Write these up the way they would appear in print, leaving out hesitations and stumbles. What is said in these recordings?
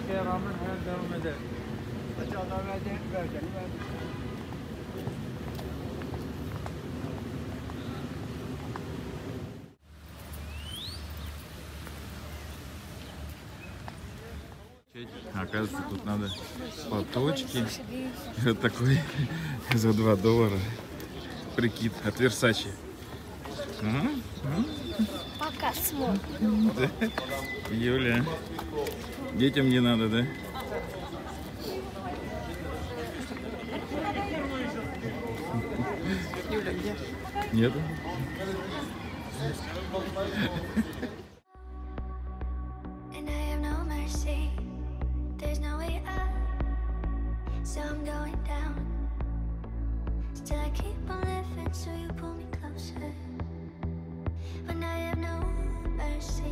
şeye rağmen hayat devam eder. Оказывается, тут надо платочки. Вот такой за $2. Прикид от Versace. Пока смотрим. Да? Юля, детям не надо, да? Юля, где? Нету? And I have no mercy. There's no way up. So I'm going down. Still I keep on living, so you pull me closer. When I have no mercy.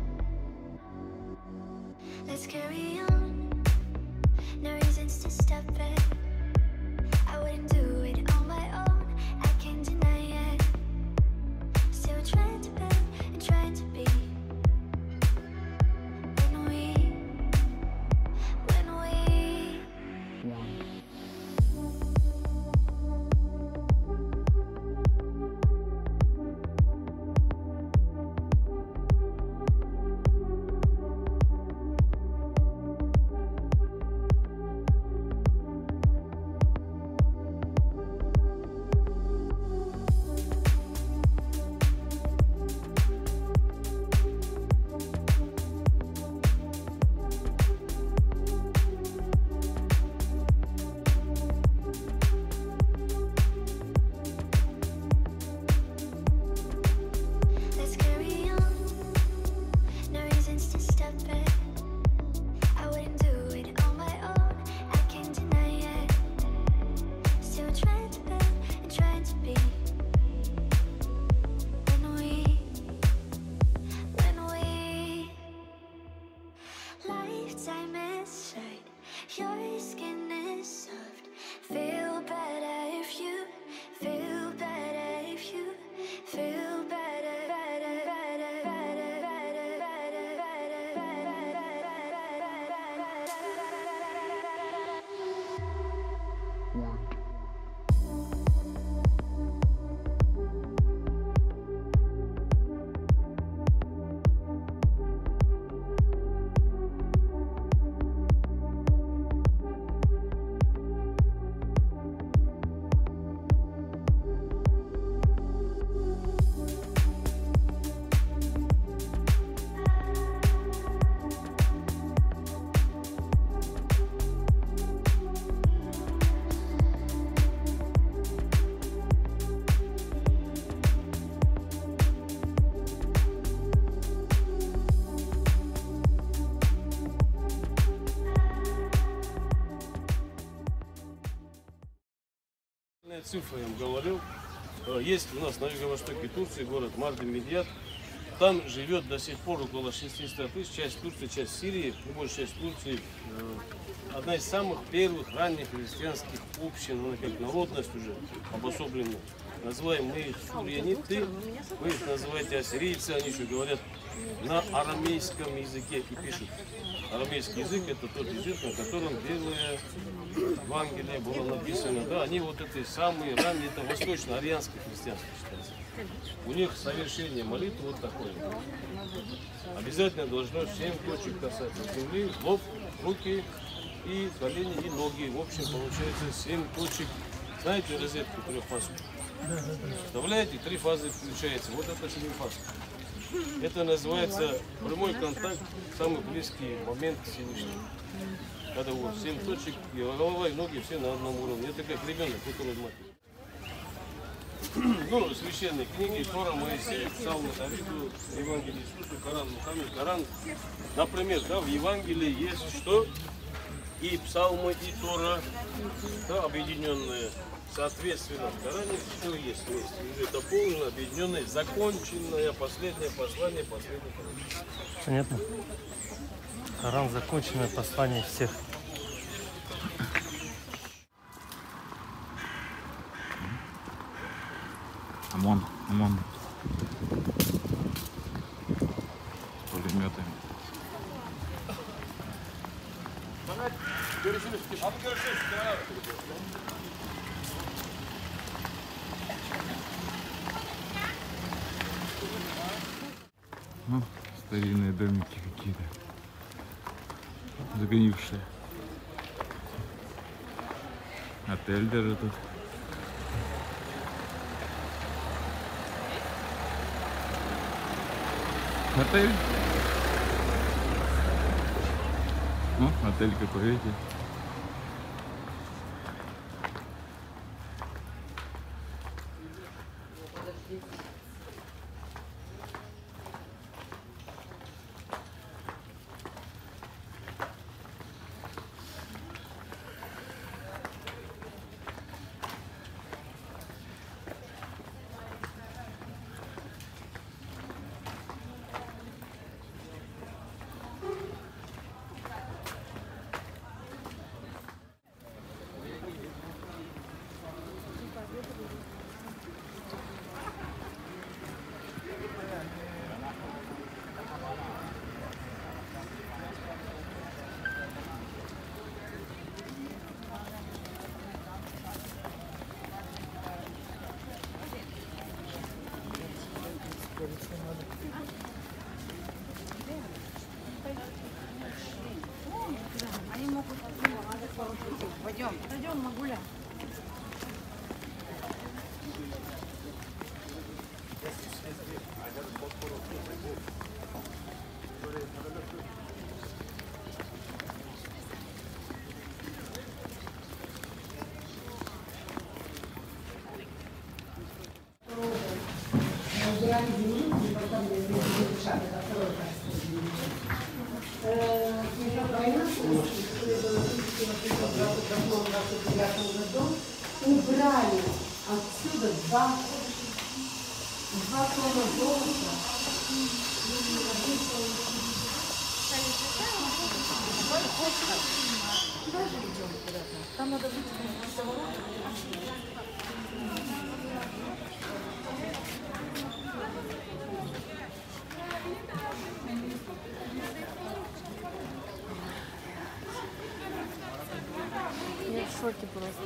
Let's carry on. No reasons to stop it. I wouldn't do it on my own. I can't deny it. Still trying to be and trying to be. Цифры я вам говорил. Есть у нас на юго-востоке Турции город Мардин-Медиат. Там живет до сих пор около 600 тысяч, часть Турции, часть Сирии, большая часть Турции. Одна из самых первых ранних христианских общин, она как народность уже обособленная. Называем мы их сурьяниты, вы их называете ассирийцы, они еще говорят на арамейском языке и пишут. Арамейский язык — это тот язык, на котором первое Евангелие было написано. Да, они вот эти самые ранние, это восточно-арианское христианство считается. У них совершение молитвы вот такое. Обязательно должно 7 точек касаться земли, лоб, руки и колени и ноги. В общем, получается 7 точек. Знаете розетку трехфазную? Вставляете, 3 фазы включается. Вот это 7-фазка. Это называется прямой контакт, самый близкий момент к Всевышнему. Когда вот 7 точек, и голова и ноги все на одном уровне. Это как ребенок, который матери. Ну, священные книги, Тора, Моисей, Псалмы Давиду, Евангелие Иисуса, Коран, Мухаммед, Коран. Например, да, в Евангелии есть что? И Псалмы, и Тора, да, объединенные. Соответственно, в Коране все есть вместе. Уже дополнено, объединенное, законченное, последнее послание, последнее послание. Понятно. Коран — законченное послание всех. ОМОН. Пулеметы. Ну, старинные домики какие-то, загнившие. Отель даже тут. Отель. Ну, отель какой, видите? Они могут пойдем, пойдем на гуля. Убрали отсюда два тонна золота. Там надо выйти. Я в шоке просто.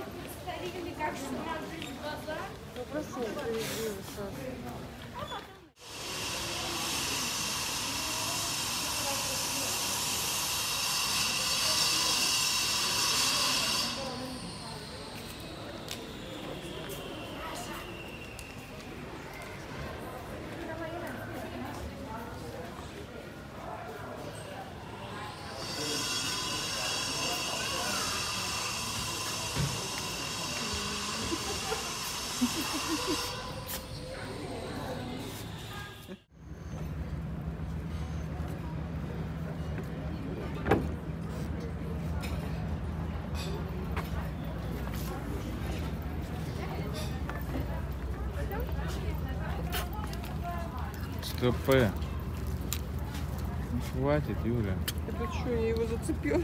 Стопэ. Ну, хватит, Юля. Это что, я его зацепила?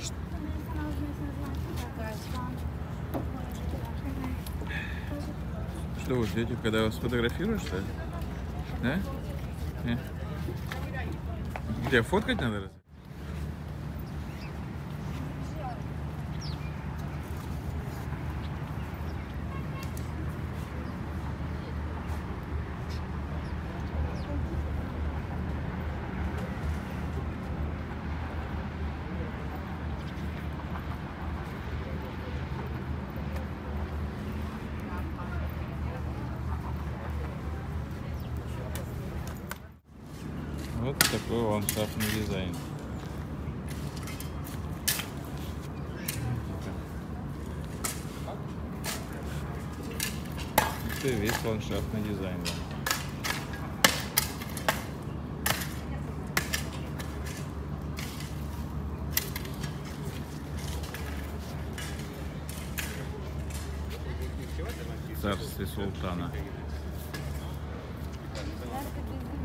Что вы ждете, когда вас сфотографируешь, что ли? Да? Не? Где, фоткать надо? Разве? Вот такой ландшафтный дизайн. Это весь ландшафтный дизайн. Да. Царствие султана.